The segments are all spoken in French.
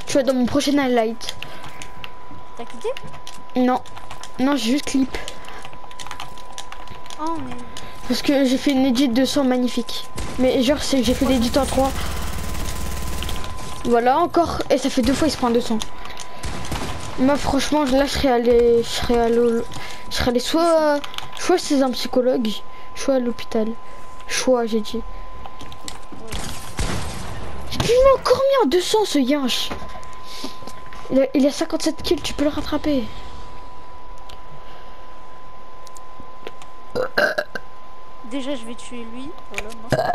Tu vois, dans mon prochain highlight. T'as quitté? Non. Non, j'ai juste clip. Oh, mais... Parce que j'ai fait une edit 200 magnifique. Mais genre, c'est j'ai fait l'edit en 3. Voilà, encore. Et ça fait 2 fois, il se prend 200. Moi, franchement, là, je serais allé soit chez un psychologue, soit à l'hôpital. Choix, j'ai dit. Il m'a encore mis en 200, ce yinche. Il a 57 kills, tu peux le rattraper. Déjà, je vais tuer lui. Voilà, moi.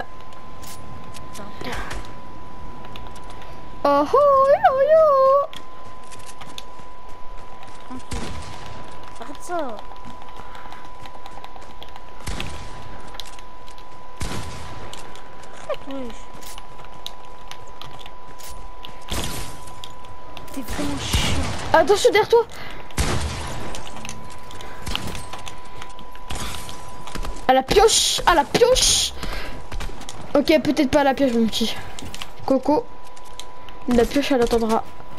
Oh, oh, yo, yo. Ok. Arrête ça. Arrête, wesh. T'es vraiment chiant. Attention derrière toi. À la pioche, à la pioche. Ok, peut-être pas à la pioche, mon petit. Coco. La pioche, elle attendra.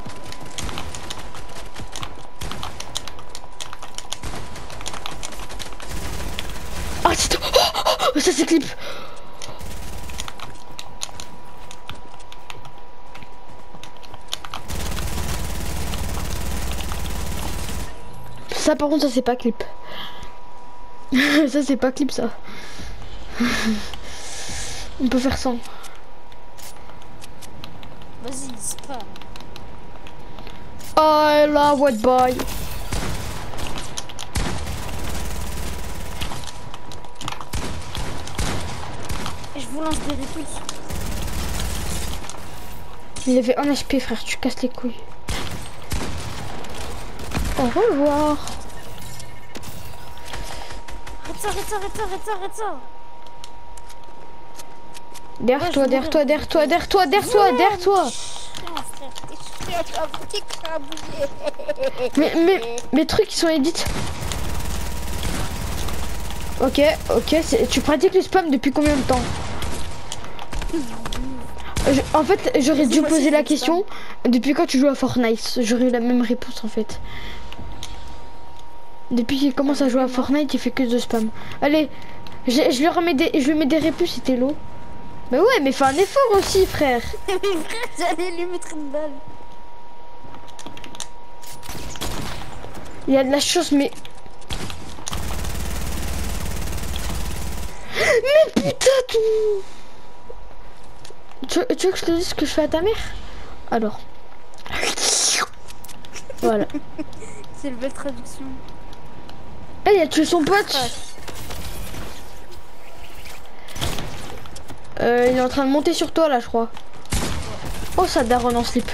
Ah, c'est... Oh, ça c'est clip. Ça par contre, ça c'est pas clip. Ça c'est pas clip, ça. On peut faire sans. Vas-y, spam. I love what boy. Et je vous lance des répulses. Il avait 1 HP, frère, tu casses les couilles. Au revoir. Arrête ça, arrête ça, arrête ça, arrête ça, arrête ça. Derrière toi, derrière toi, derrière toi, derrière toi, derrière toi, derrière toi. Mes trucs ils sont edits. Ok, ok, tu pratiques le spam depuis combien de temps? En fait, j'aurais dû poser la question depuis quand tu joues à Fortnite. J'aurais eu la même réponse en fait. Depuis qu'il commence à jouer à Fortnite, il fait que de spam. Allez, je lui mets des réponses, c'était l'eau. Mais ouais, mais fais un effort aussi, frère. Mais frère, j'allais lui mettre une balle. Il y a de la chance, mais... Mais putain, tout... Tu veux que je te dise ce que je fais à ta mère? Alors. Voilà. C'est une belle traduction. Eh, il a tué son pote. Il est en train de monter sur toi, là, je crois. Oh, ça daronne en slip.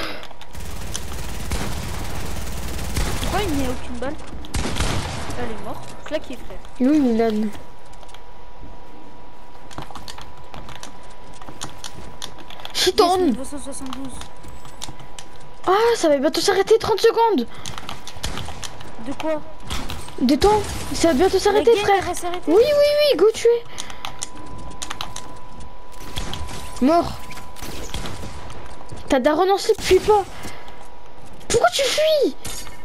Pourquoi il n'y a aucune balle? Elle est morte. Claqué, frère. Il est où, Milan? Chiton. Niveau 172. Ah, ça va bientôt s'arrêter, 30 secondes. De quoi? De temps. Ça va bientôt s'arrêter, frère. Oui, oui, oui, go tuer. Mort. T'as daronne en slip, fuis pas. Pourquoi tu fuis?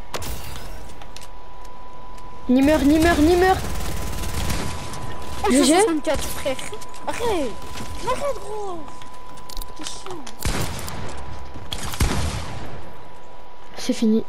Ni meurs, ni meurs, ni meurs. Oh, GG. 64, frère. Arrête. Arrête, gros. T'es chiant. C'est fini.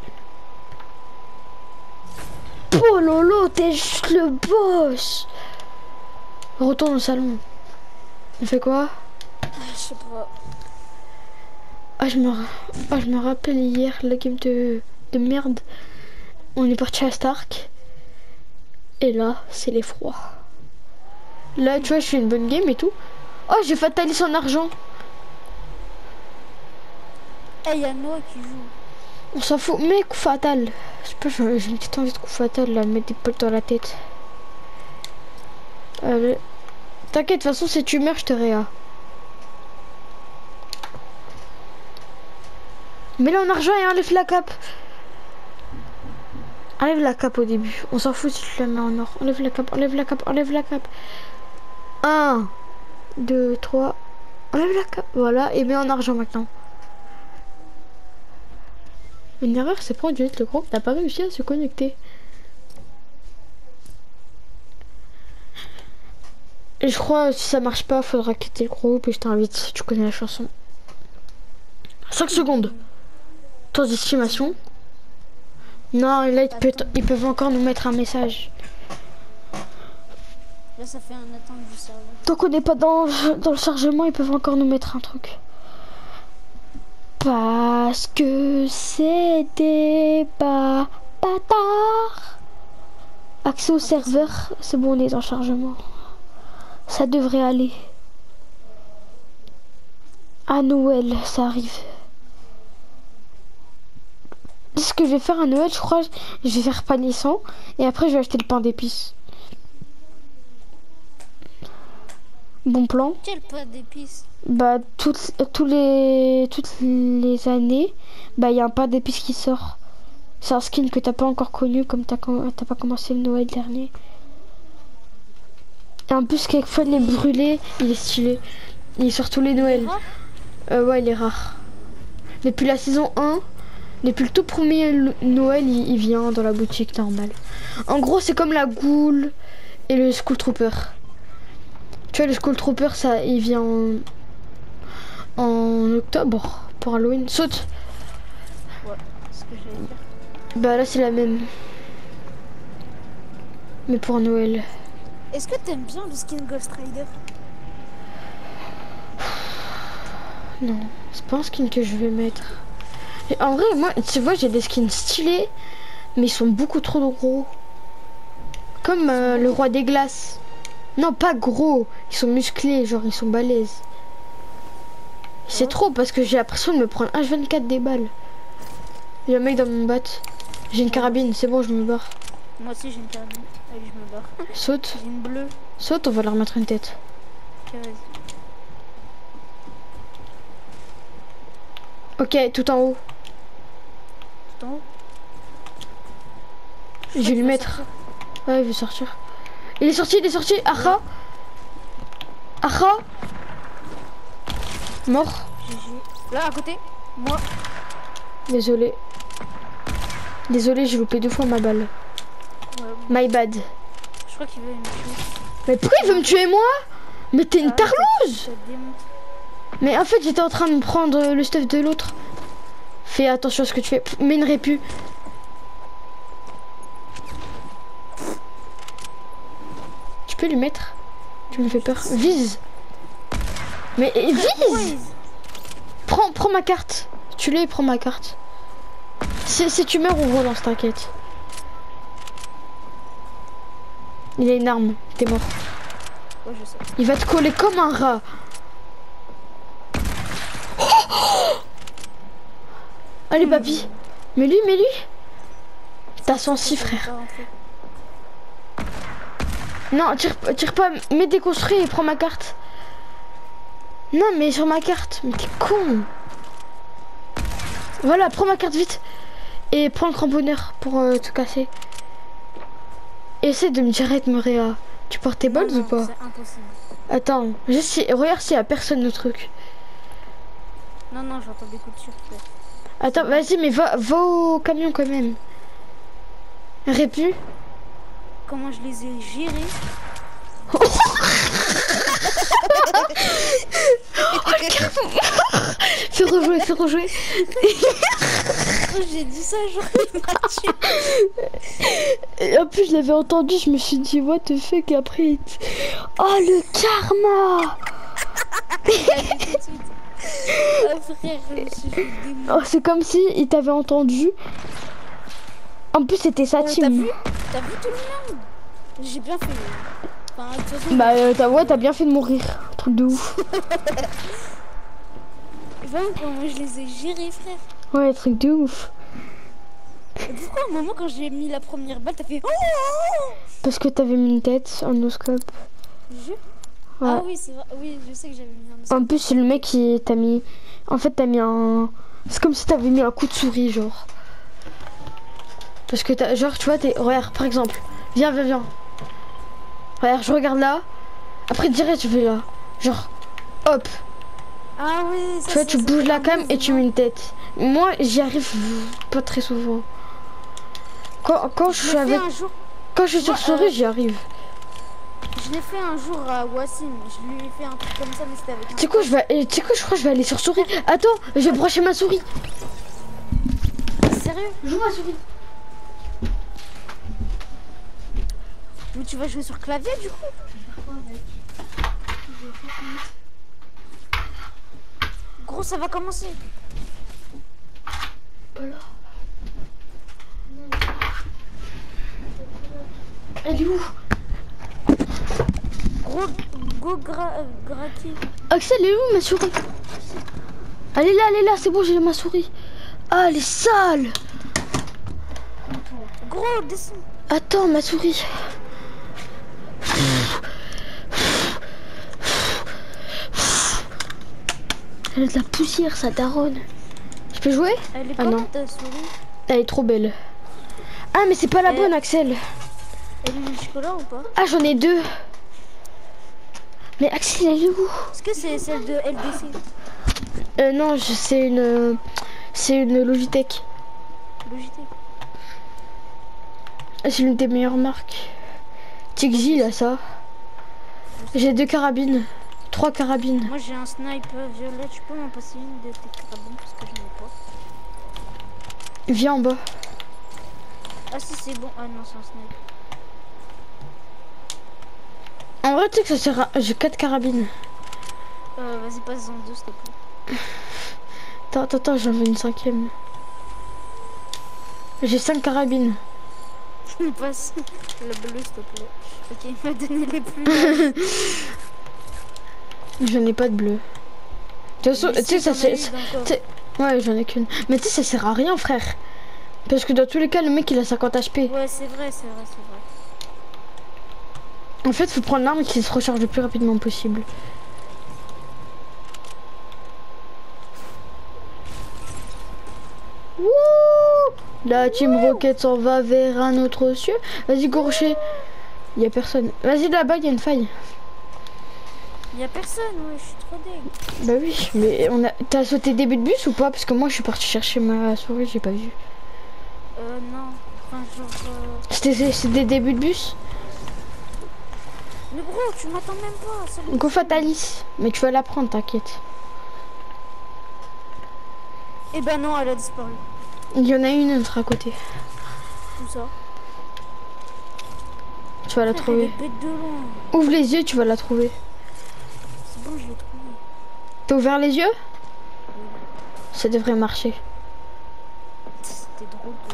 Oh lolo, t'es juste le boss. Retourne au salon. On fait quoi? Je sais pas. Ah, je me rappelle hier la game de merde. On est parti à Stark. Et là, c'est l'effroi. Là, tu vois, je fais une bonne game et tout. Oh, j'ai fatalise en argent. Eh, y'a Noah qui joue. On s'en fout. Mais coup fatal. Je sais pas, j'ai une petite envie de coup fatal là, de mettre des potes dans la tête. T'inquiète, de toute façon, si tu meurs, je te réa. Mets-le en argent et enlève la cape. Enlève la cape au début. On s'en fout si tu la mets en or. Enlève la cape, enlève la cape, enlève la cape. 1, 2, 3. Enlève la cape. Voilà, et mets en argent maintenant. Une erreur, c'est pas Juliette, le groupe n'a pas réussi à se connecter. Et je crois si ça marche pas, faudra quitter le groupe et je t'invite si tu connais la chanson. 5 secondes. Temps d'estimation. Non, là ils peuvent encore nous mettre un message. Là ça fait un attente du serveur. Tant qu'on n'est pas dans le chargement, ils peuvent encore nous mettre un truc. Parce que c'était pas tard. Accès au serveur, c'est bon, on est en chargement. Ça devrait aller. À Noël, ça arrive. Ce que je vais faire à Noël, je crois, je vais faire panier 100 et après je vais acheter le pain d'épices. Bon plan. Quel pain d'épices? Bah toutes les années, bah il y a un pain d'épices qui sort. C'est un skin que t'as pas encore connu comme t'as pas commencé le Noël dernier. Et en plus quelquefois les brûlés, il est stylé. Il sort tous les Noëls. Ouais, il est rare. Depuis la saison 1, depuis le tout premier Noël, il vient dans la boutique normale. En gros, c'est comme la Ghoul et le Skull Trooper. Tu vois, le Skull Trooper, ça, il vient en octobre pour Halloween. Saute. Ouais, c'est ce que j'allais dire. Bah là, c'est la même. Mais pour Noël. Est-ce que t'aimes bien le skin Ghost Rider? Non, c'est pas un skin que je vais mettre. Et en vrai, moi, tu vois, j'ai des skins stylés, mais ils sont beaucoup trop gros. Comme le roi des glaces. Non, pas gros. Ils sont musclés, genre ils sont balèzes. C'est trop parce que j'ai l'impression de me prendre H24 des balles. Il y a un mec dans mon bat. J'ai une carabine, c'est bon, je me barre. Moi aussi j'ai une carabine. Allez, je me barre. Saute. J'ai une bleue. Saute, on va leur mettre une tête. Ok, vas-y. Ok, tout en haut. Tout en haut. Je vais lui mettre. Sortir. Ouais, il veut sortir. Il est sorti, Aha. Aha. Mort. GG. Là, à côté. Moi. Désolé. Désolé, j'ai loupé 2 fois ma balle. Ouais, My bad. je crois qu'il veut me tuer. Mais pourquoi il veut me tuer moi? Mais t'es une tarlouse. Ça démonte. Mais en fait, j'étais en train de prendre le stuff de l'autre. Fais attention à ce que tu fais. Mets une répu. Tu peux lui mettre? Tu me fais peur. Vise. Mais vise. Prends ma carte. Tu l'as et prends ma carte. Si tu meurs, on relance, t'inquiète. Il a une arme. T'es mort. Ouais, je sais. Il va te coller comme un rat. Allez, papy. Mais lui. T'as 106, frère. Non, tire pas. Mets déconstruit et prends ma carte. Non, mais sur ma carte. Mais t'es con. Voilà, prends ma carte vite. Et prends le cramponneur pour te casser. Essaie de me dire me réa. Tu portes tes balles ou pas? C'est impossible. Attends, regarde s'il y a personne au truc. Non, j'entends des coups de sifflet. Attends, vas-y, mais va au camion quand même. Répu. Comment je les ai gérés? Fais rejouer. J'ai dit ça, genre il m'a tué. Et en plus, je l'avais entendu, je me suis dit, what the fuck, après. Oh, le karma. Frère, je me suis fait démonter. Oh, c'est comme si il t'avait entendu. En plus, c'était sa team. T'as vu tout le monde? J'ai bien fait. Enfin, de toute façon, bah, t'as bien fait de mourir. Truc de ouf. Vraiment, comment je les ai gérés, frère. Ouais, truc de ouf. Et pourquoi à un moment, quand j'ai mis la première balle, t'as fait oh? Parce que t'avais mis une tête, un noscope. Je... Ouais. Ah oui, c'est vrai. Oui, je sais que j'avais mis un noscope. En plus, c'est le mec qui t'a mis. En fait, t'as mis un. C'est comme si t'avais mis un coup de souris, genre. Parce que t'as. Genre, tu vois, regarde, par exemple. Viens. Regarde, je regarde là. Après, direct, je vais là. Genre, hop. Ah oui, ça, Tu vois, tu bouges la cam et tu mets une tête. Moi, j'y arrive pas très souvent. Quand je suis avec... Quand je suis sur souris, j'y arrive. Je l'ai fait un jour à Wassim. Je lui ai fait un truc comme ça, mais c'était avec un... Tu sais quoi, je crois que je vais aller sur souris. Attends, je vais brancher ma souris. Sérieux? Joue ma souris. Mais tu vas jouer sur clavier du coup? Gros, ça va commencer. Pas là. Elle est où? Gros, go gratis. Axel, elle est où ma souris? Elle est là, c'est bon, j'ai ma souris. Ah, elle est sale. Gros, descends. Attends, ma souris. Elle a de la poussière, ça daronne. Je peux jouer? Elle est Ah comment non. ta souris? Elle est trop belle. Ah, mais c'est pas la bonne, Axel. Elle est du chocolat ou pas? Ah, j'en ai deux. Mais Axel, elle est où? Est-ce que c'est celle de LBC? Non, c'est une Logitech. Logitech. C'est l'une des meilleures marques. Tixi, là, ça. J'ai 2 carabines. 3 carabines. Moi j'ai un sniper violet, tu peux m'en passer une de tes carabines parce que je n'ai pas. Viens en bas. Ah si c'est bon, ah non c'est un sniper. En vrai, tu sais que ça sert à... J'ai 4 carabines. Vas-y passe en deux s'il te plaît. Attends, j'en veux une 5e. J'ai 5 carabines. Passe le bleu s'il te plaît. Ok, il m'a donné les plus. J'en ai pas de bleu. De toute façon, tu sais, ça c'est... Ouais, j'en ai qu'une. Mais tu sais, ça sert à rien, frère. Parce que dans tous les cas, le mec, il a 50 HP. Ouais, c'est vrai. En fait, faut prendre l'arme qui se recharge le plus rapidement possible. Wouh! La team Rocket s'en va vers un autre cieux. Vas-y, Gourcher. Il y a personne. Vas-y, là-bas, il y a une faille. Il y a personne, ouais, je suis trop deg. Bah oui, mais on a... T'as sauté début de bus ou pas? Parce que moi, je suis parti chercher ma souris, j'ai pas vu. Non. Enfin, genre... C'était des débuts de bus? Mais gros, tu m'attends même pas. Go Fatalis. Mais tu vas la prendre, t'inquiète. Eh ben non, elle a disparu. Il y en a une autre à côté. Où ça? Tu vas la trouver. Elle est bête de loin. Ouvre les yeux, tu vas la trouver. C'est bon, je l'ai trouvée. T'as ouvert les yeux? Ça devrait marcher. C'était drôle de...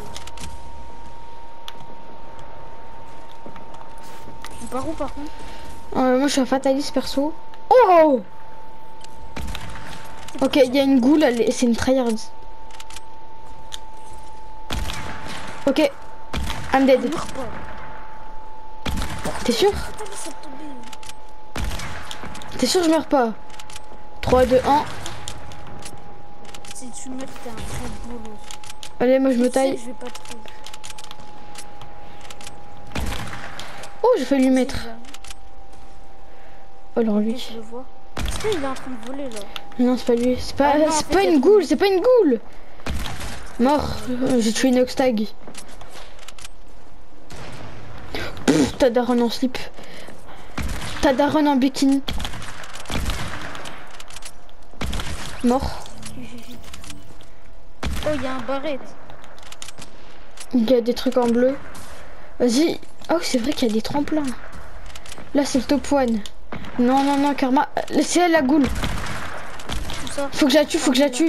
Je pars où par contre? Moi je suis un fataliste perso. Oh! Ok, il y a une goule, c'est une tryhard. Ok, I'm dead. T'es sûr? T'es sûr je meurs pas? 3, 2, 1. Si tu meurs, t'es un vrai bolos. Allez, moi je me taille. Je vais pas trop. Oh, je vais lui mettre. Oh, alors lui. Je le vois. Est-ce qu'il est en train de voler là? Non, c'est pas lui. C'est pas, non, c'est pas une goule, c'est pas une goule. Mort. J'ai tué une oxtag. T'as daronne en slip. T'as daronne en bikini. Mort. Oh, il y a un barrette. Il y a des trucs en bleu. Vas-y. Oh, c'est vrai qu'il y a des tremplins. Là, c'est le top one. Non, non, non, Karma. C'est elle la goule. Faut que je la tue, faut que je la tue.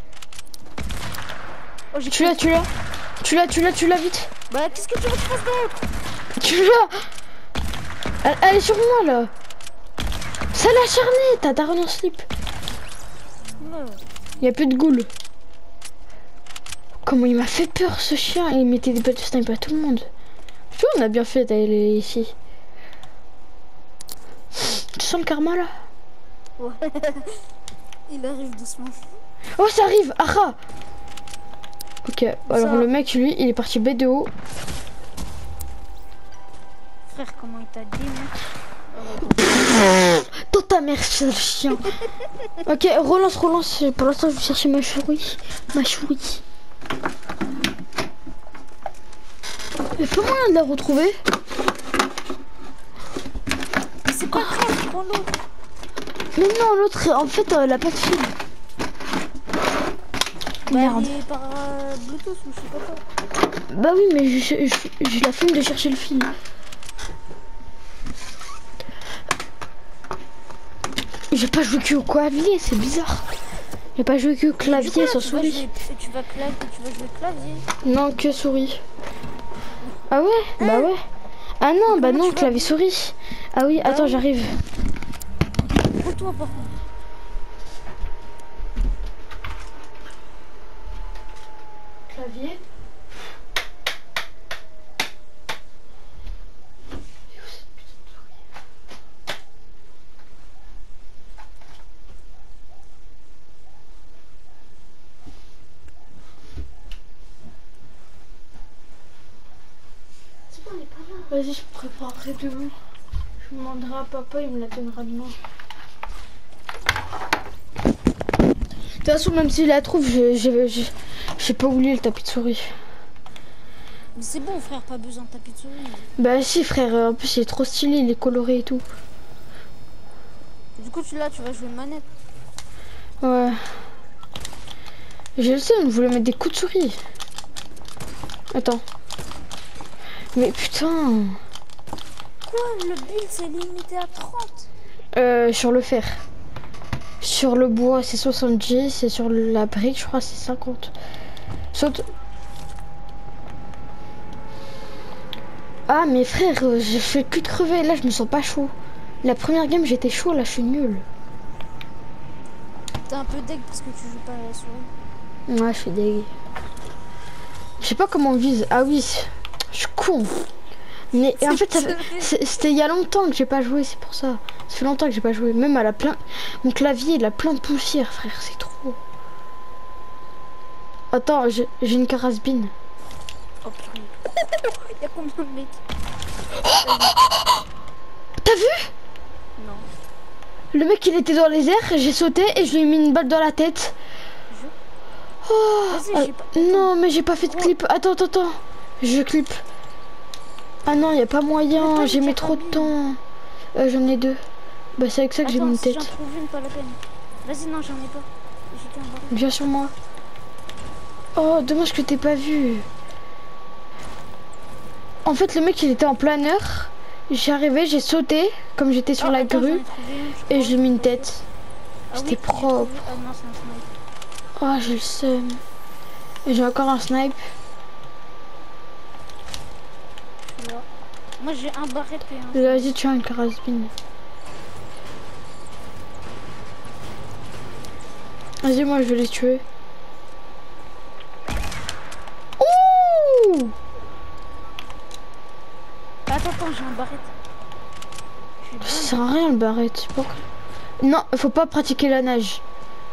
Oh, tu l'as vite. Bah, qu'est-ce que tu veux que je fasse d'autre? Tu l'as. Elle est sur moi là. Ça l'a acharné. T'as daronne en slip. Il y a plus de goule. Comment il m'a fait peur ce chien. Il mettait des balles de sniper à tout le monde. Tu vois, on a bien fait d'aller ici. Tu sens le karma là? Ouais. Il arrive doucement. Oh, ça arrive. Ara. Ok, alors ça... le mec lui il est parti B de haut. Frère, comment il t'a dit, mec? Dans ta ta mère, ce chien. Ok, relance. Pour l'instant, je vais chercher ma souris. Il faut moyen de la retrouver. C'est pas grave, prends l'autre. Mais non, l'autre, en fait, elle a pas de fil. Merde. Elle est par Bluetooth ou je sais pas quoi. Bah oui, mais j'ai la flemme de chercher le fil. J'ai pas joué que au clavier, c'est bizarre. J'ai pas joué que clavier sur souris. Tu vas jouer clavier? Non, que souris. Ah ouais? Bah ouais. Ah non, bah non, clavier souris. Ah oui, attends, j'arrive. Pour toi, par contre. Clavier. Vas-y, je préparerai demain. Je demanderai à papa, il me la donnera demain. De toute façon, même s'il la trouve, j'ai pas oublié le tapis de souris. Mais c'est bon, frère, pas besoin de tapis de souris. Bah si, frère, en plus il est trop stylé, il est coloré et tout. Du coup, tu vas jouer manette. Ouais. J'ai le seum, je voulais mettre des coups de souris. Attends. Mais putain. Quoi? Le build c'est limité à 30? Sur le fer. Sur le bois c'est 70 et sur la brique je crois c'est 50. Saute. Ah mais frère, j'ai fait que de crever, là je me sens pas chaud. La première game j'étais chaud, là je suis nul. T'es un peu deg parce que tu joues pas à la souris. Ouais, je suis deg. Je sais pas comment on vise. Ah oui, je suis con. Mais en fait, c'était il y a longtemps que j'ai pas joué, c'est pour ça. Ça fait longtemps que j'ai pas joué. Même à la plein. Mon clavier, il a plein de poussière, frère, c'est trop. Attends, j'ai une carasbine. Oh putain. Il y a combien de mecs? T'as vu? Non. Le mec, il était dans les airs, j'ai sauté et je lui ai mis une balle dans la tête. Oh, non, mais j'ai pas fait de clip. Attends. Je clip. Ah non, y a pas moyen, j'ai mis trop de temps. J'en ai deux. Bah c'est avec ça que j'ai mis une tête. J'en trouve une, pas la peine. Vas-y, non, j'en ai pas. Viens sur moi. Oh, dommage que t'aies pas vu. En fait, le mec, il était en planeur. J'ai arrivé, j'ai sauté, comme j'étais sur la grue. Et j'ai mis une tête. C'était propre. Ah non, c'est un snipe. Oh, j'ai le seum. Et j'ai encore un snipe. Moi j'ai un barrette et un... Vas-y, tu as une carasbine. Vas-y, moi je vais les tuer. Ouh! Attends, j'ai un barrette. Ça sert à rien le barrette. Pourquoi? Non, faut pas pratiquer la nage.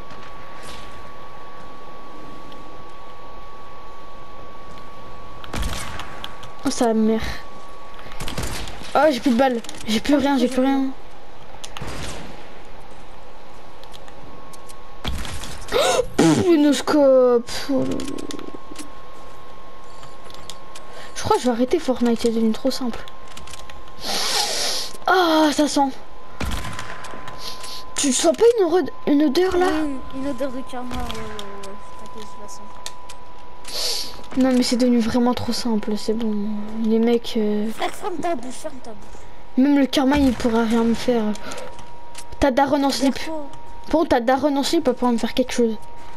Oh, ça mère. Oh, j'ai plus de balles. J'ai plus rien. Une scope. Je crois que je vais arrêter Fortnite, c'est devenu trop simple. Ah, ça sent. Tu sens pas une odeur là? Oui, une odeur de karma, ouais. T'inquiète, je la sens. Non mais c'est devenu vraiment trop simple, c'est bon. Les mecs... Ferme ta bouche. Même le karma il pourra rien me faire. Ta daronne en slip. Pour ta daronne en slip, elle pourra me faire quelque chose.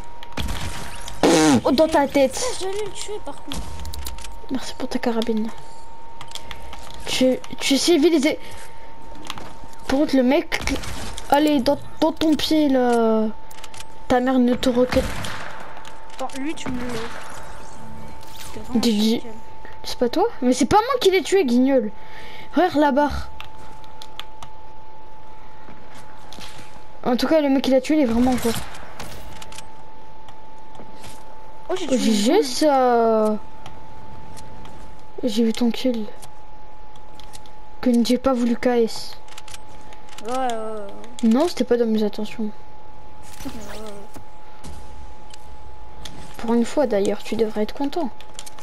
Oh, dans ta tête. J'allais le tuer par contre. Merci pour ta carabine. Tu civilisé. Par contre le mec... Allez, dans ton pied là. Ta mère ne te reconnaît. Attends, lui tu me le... C'est pas toi? Mais c'est pas moi qui l'ai tué, guignol. Regarde là-bas. En tout cas, le mec qui l'a tué, il est vraiment fort. Oh, j'ai GG ça. J'ai vu ton kill. Que j'ai pas voulu KS. Ouais. Non, c'était pas dans mes intentions. Pour une fois d'ailleurs, tu devrais être content.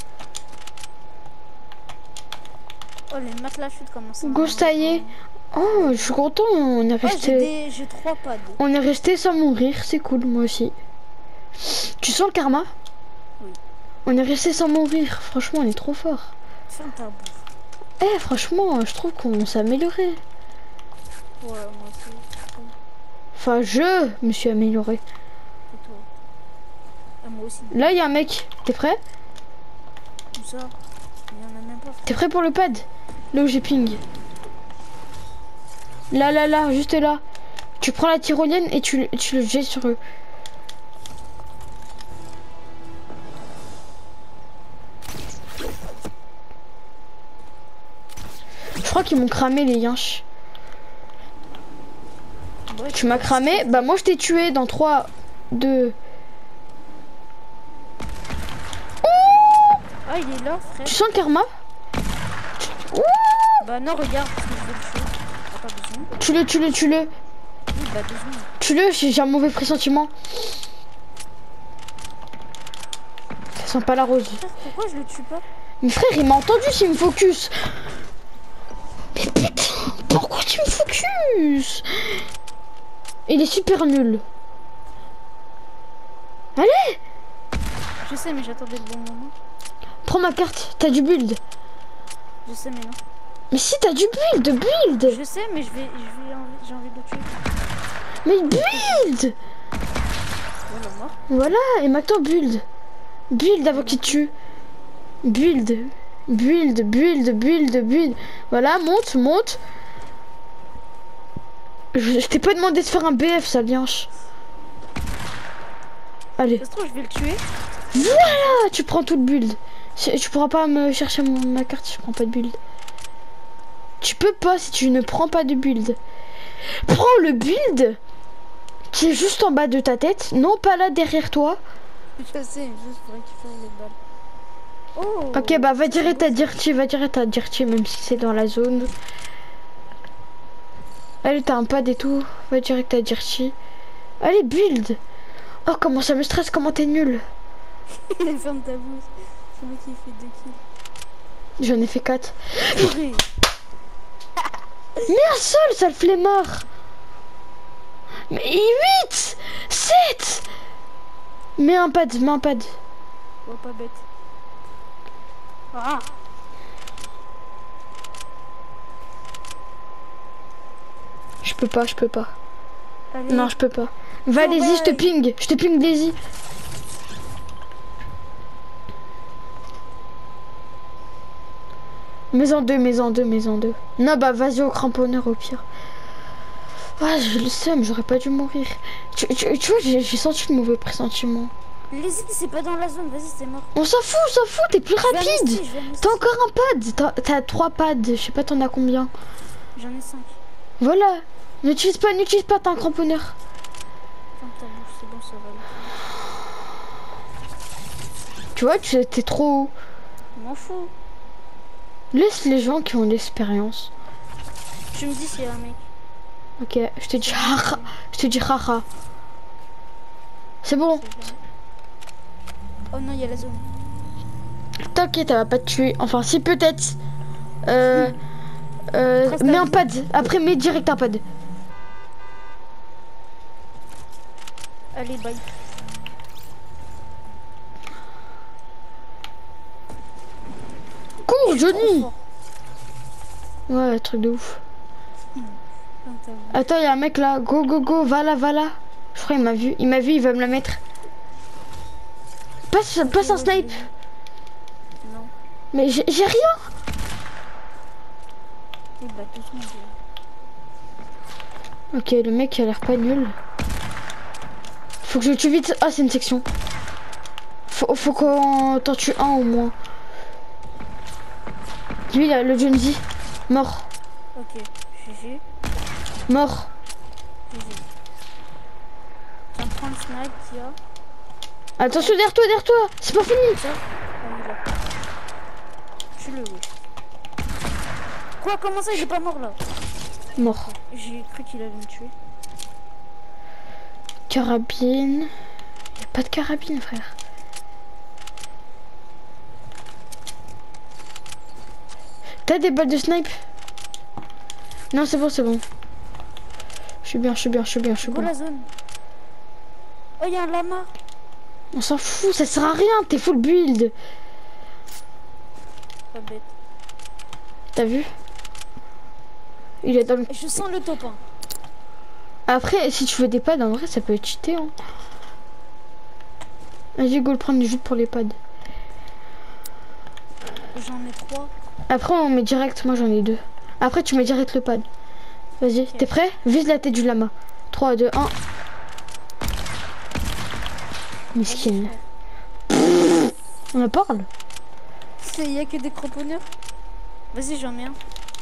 Oh, les matelas chutes commencent à... Ghostaillé. Oh, je suis content, on est Oh, resté... j'ai 3 pads. On est resté sans mourir, c'est cool, moi aussi. Tu sens le karma? Oui. On est resté sans mourir, franchement, on est trop fort. Ferme ta bouche. Eh, franchement, je trouve qu'on s'est amélioré. Ouais, moi aussi. Enfin, je me suis amélioré. Et toi? Et moi aussi. Là, il y a un mec. T'es prêt? Où ça? Il y en a même pas. T'es prêt pour le pad? Là où j'ai ping. Là, juste là. Tu prends la tyrolienne et tu le jettes sur eux. Je crois qu'ils m'ont cramé les yinches. Ouais, Tu m'as cramé? Bah moi je t'ai tué dans 3, 2... Ah, il est là, frère. Tu sens le karma? Bah non, regarde, parce que je vais le tuer. Ah, pas besoin. Tue-le. Oui, bah 2 secondes. Tue-le, j'ai un mauvais pressentiment. Ça sent pas la rose. Frère, pourquoi je le tue pas? Mais frère, il m'a entendu s'il me focus. Mais putain, pourquoi tu me focus? Il est super nul. Allez, Je sais, mais j'attendais le bon moment. prends ma carte, t'as du build. Je sais, mais non. Mais si t'as du build. Je sais, mais j'ai envie de le tuer. Mais build. Voilà, mort. Voilà, et maintenant build. Build avant qu'il te tue. Build. Voilà, monte. Je t'ai pas demandé de faire un BF, ça lianche. Allez. Ça se trouve, je vais le tuer. Voilà, tu prends tout le build. Tu pourras pas me chercher ma carte si je prends pas de build. Tu peux pas si tu ne prends pas de build. Prends le build qui est juste en bas de ta tête, non pas là derrière toi. Je sais, juste pour récupérer les balles. Oh. Ok, bah va direct à Dirty, même si c'est dans la zone. Allez, t'as un pad et tout, va direct à Dirty. Allez, build. Oh, comment ça me stresse, comment t'es nul. Ferme ta bouche. C'est moi qui ai fait 2 kills. J'en ai fait 4. Purée. Mais un seul, sale flemmard. Mais 8 7. Mets un pad. Oh, pas bête. Ah. Je peux pas. Allez. Non, je peux pas. Va, Oh, allez-y, je te ping, Daisy. Mets en deux. Non, bah vas-y au cramponneur au pire. Ah, je le seum, j'aurais pas dû mourir. Tu vois, j'ai senti le mauvais pressentiment. Les îles, c'est pas dans la zone, vas-y, c'est mort. On s'en fout, t'es plus Je vais à rapide. Misty, je vais à Misty. T'as encore un pad. T'as 3 pads, je sais pas t'en as combien. J'en ai 5. Voilà. N'utilise pas, t'as un cramponneur. Ferme ta bouche, c'est bon, ça va aller. Tu vois, t'es trop haut. Je m'en fous. Laisse les gens qui ont l'expérience. Tu me dis s'il y a un mec. Ok, je te dis haha. C'est bon. Oh non, il y a la zone. T'inquiète, elle va pas te tuer. Enfin, si peut-être. Mets un pad. Après, mets direct un pad. Allez, bye. Cours, Johnny. Trop fort. Ouais, truc de ouf. Ferme ta bouche. Attends, il y a un mec là. Go, va là. Je crois qu'il m'a vu. Il va me la mettre. Passe un snipe. Non. Mais j'ai rien. Eh bah, doucement. Ok, le mec a l'air pas nul. Faut que je le tue vite. Ah, c'est une section. Faut qu'on t'en tue un au moins. Lui, là, le Jonesy. Mort. Ok, GG. Mort. GG. Ça me prend le snipe qu'il y a. Attention, derrière toi. C'est pas fini. Ça. Ah oui, là. Tue-le, oui. Quoi, comment ça, il est pas mort là? Mort. J'ai cru qu'il allait me tuer. Carabine. Y a pas de carabine, frère. T'as des balles de snipe? Non, c'est bon, c'est bon. Je suis bien, je suis bien, je suis bien, je suis Go bien. la zone. Oh, il y a un lama. On s'en fout, ça sert à rien, t'es full build. Pas bête. T'as vu? Il est dans le... Je sens le top 1. Après, si tu veux des pads, en vrai, ça peut être cheaté. Hein. Vas-y, go le prendre juste pour les pads. J'en ai 3. Après, on met direct, moi j'en ai 2. Après, tu mets direct le pad. Vas-y, Ok. t'es prêt? Vise la tête du lama. 3, 2, 1. Miskin. On en parle? Il y a que des cramponneurs. Vas-y, j'en ai un.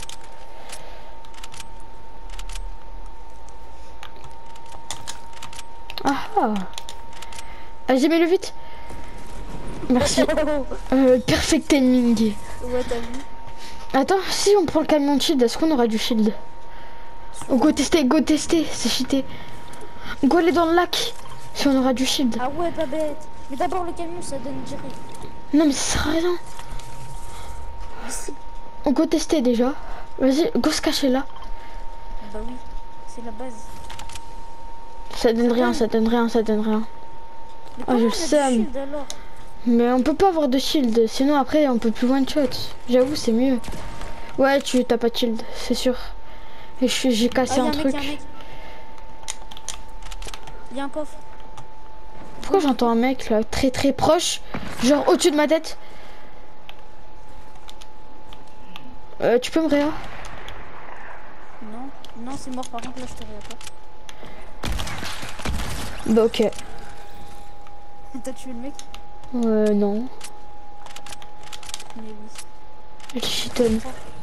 Ah ah. Vas-y, mets-le vite. Merci. Perfect timing. Ouais, t'as vu. Attends, si on prend le camion de shield, est-ce qu'on aura du shield? Oh, go tester, c'est cheaté. Go aller dans le lac, si on aura du shield. Ah ouais, pas bête. Mais d'abord, le camion, ça donne direct. Non mais ça sert à rien. Ici. On go tester déjà. Vas-y, go se cacher là. Bah oui, c'est la base. Ça donne rien, ça donne rien, ça donne rien. Mais Ah, je comment le on a du sais. shield, alors? Mais on peut pas avoir de shield, sinon après on peut plus one shot. J'avoue, c'est mieux. Ouais, tu t'as pas de shield, c'est sûr. Et j'ai Ah, cassé y a un un mec, truc. y a un mec. Il y a un coffre. Pourquoi j'entends un mec là, très très proche, genre au-dessus de ma tête? Tu peux me réa? Non, non, c'est mort. Par contre, là, je te regarde pas. Bah ok. T'as tué le mec? Non. Mais oui. Je les chitonne.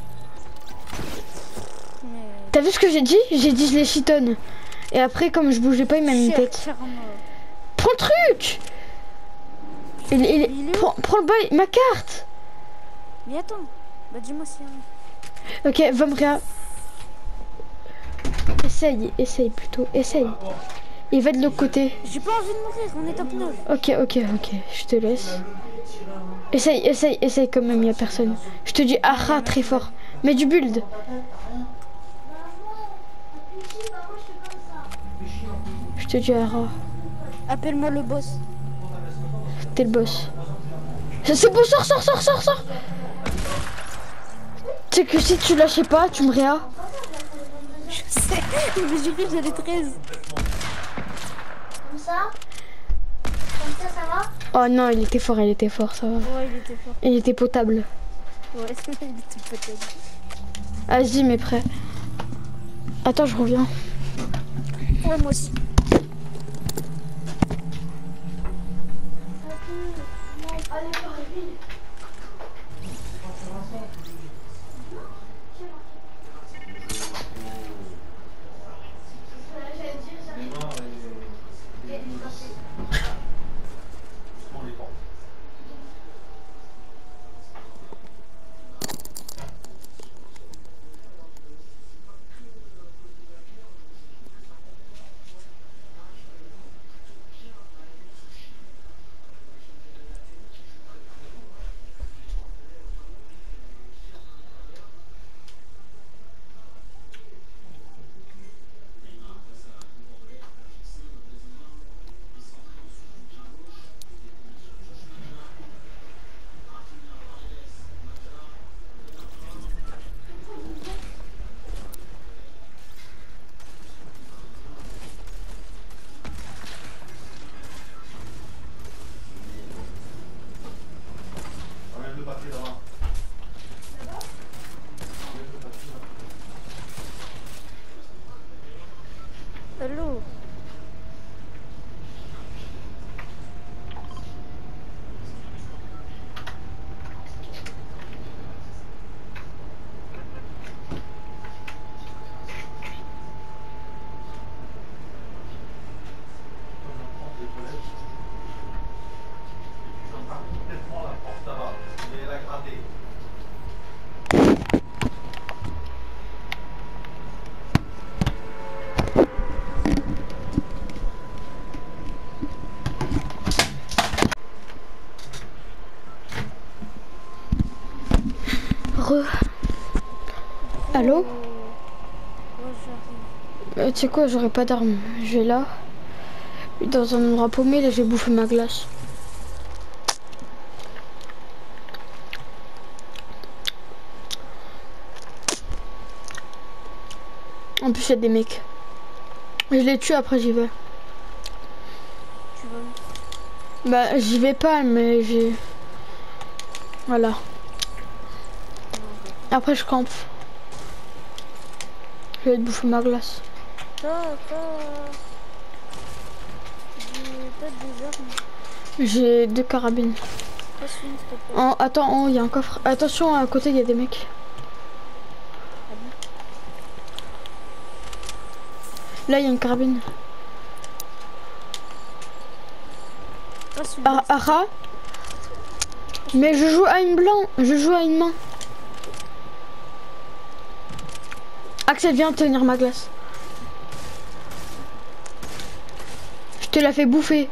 Mais... T'as vu ce que j'ai dit? J'ai dit je les chitonne. Et après, comme je bougeais pas, il m'a mis une Cher tête. karma. Prends le truc! Il est où? Prends le bail, ma carte! Mais attends. Bah dis-moi s'il y a un mec. Ok, va me réa. Essaye plutôt, essaye. Il va de l'autre côté. J'ai pas envie de mourir, on est top 9. Ok, je te laisse. Essaye quand même, y a personne. Je te dis aha très fort. Mets du build. Je te dis aha. Appelle-moi le boss. T'es le boss. C'est bon, sors. Tu sais que si tu lâchais pas, tu me réa. Je sais, mais j'ai cru que j'avais 13. Comme ça? Comme ça va? Oh non, il était fort, ça va. Ouais, il était fort. Il était potable. Ouais, il était peut-être. Vas-y, mais prêt. Attends, je reviens. Ouais, moi aussi. Allô? Ouais, j'arrive. Tu sais quoi, j'aurais pas d'armes. Je vais là. Dans un endroit paumé, là, j'ai bouffé ma glace. En plus, il y a des mecs. Je les tue, après j'y vais. Tu vas où? Bah, j'y vais pas, mais j'ai... Voilà. Après, je campe. Je vais te bouffer ma glace. T'as des armes. J'ai 2 carabines. Passe une, s'il te plaît. Attends, en haut, il y a un coffre. Attention, à côté, il y a des mecs. Ah bon? Là, il y a une carabine. Passe une. Ara. Mais je joue à une blanc. Je joue à une main. Axel, viens tenir ma glace. Je te la fais bouffer.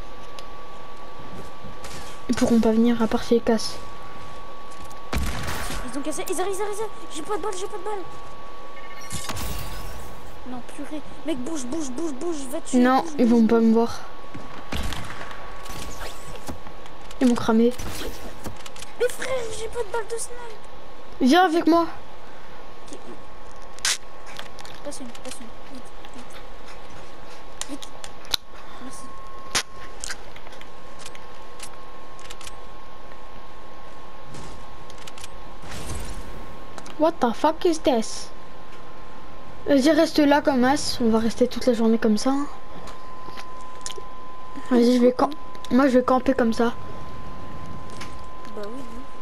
Ils pourront pas venir à part s'ils cassent. Ils ont cassé. Ils arrivent. J'ai pas de balle. Non, purée. Mec, bouge. Va tuer. Non, bouge, ils vont bouge. pas me voir. Ils m'ont cramé. Mais frère, j'ai pas de balle de snipe. Viens avec moi. Passe une. Vite. Merci. What the fuck is this? Vas-y, reste là comme as. On va rester toute la journée comme ça. Vas-y, je vais moi, je vais camper comme ça. Bah oui.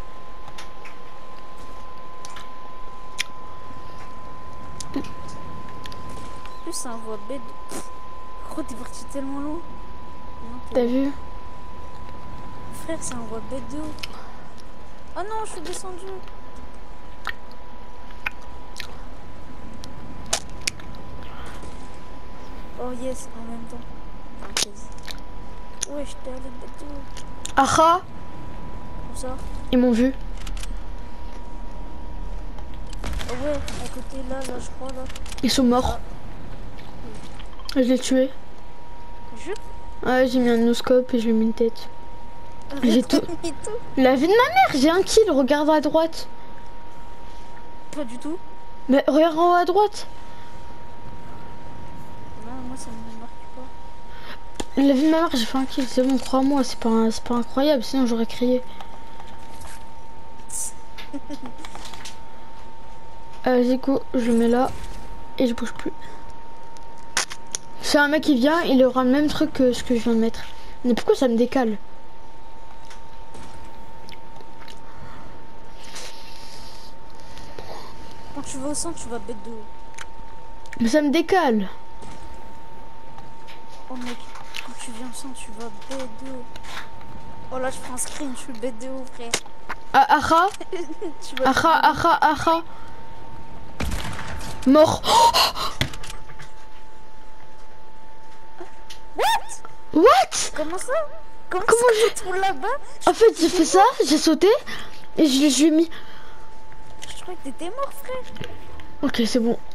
En plus, c'est un voie bête. Gros, t'es parti tellement loin. Non, T'as vu? Frère, c'est un voie bête de ouf. Oh non, je suis descendu. Oh yes, en même temps. Enfin, quasi. Ouais, j'étais allé bête de ouf. Aha! Où ça? Ils m'ont vu. Oh ouais, à côté là, je crois là. Ils sont morts. Je l'ai tué. Je? Ouais, j'ai mis un noscope et je lui ai mis une tête. J'ai tout. La vie de ma mère, j'ai un kill. Regarde à droite. Pas du tout. Mais regarde en haut à droite. Non, moi ça me marque pas. La vie de ma mère, j'ai fait un kill. C'est bon, crois-moi, c'est pas incroyable. Sinon, j'aurais crié. Vas-y, go, je le mets là et je bouge plus. C'est un mec qui vient, il aura le même truc que ce que je viens de mettre. Mais pourquoi ça me décale? Quand tu vas au centre, tu vas bête de haut. Mais ça me décale. Oh mec, quand tu viens au centre, tu vas bête de haut. Oh là, je prends un screen, je suis bête de haut, frère. Ah, aha. Tu vas Aha. Mort. What? Comment ça? Comment je... ça tourne là-bas? En fait, j'ai fait ça, j'ai sauté et je lui ai mis. Je crois que t'étais mort, frère. Ok, c'est bon.